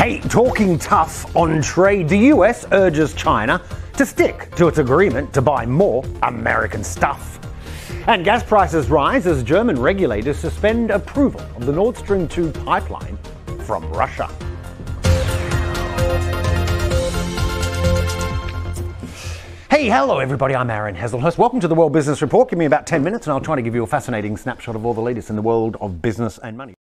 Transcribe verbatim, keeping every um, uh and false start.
Hey, talking tough on trade, the U S urges China to stick to its agreement to buy more American stuff. And gas prices rise as German regulators suspend approval of the Nord Stream two pipeline from Russia. Hey, hello everybody, I'm Aaron Hazelhurst. Welcome to the World Business Report. Give me about ten minutes and I'll try to give you a fascinating snapshot of all the latest in the world of business and money.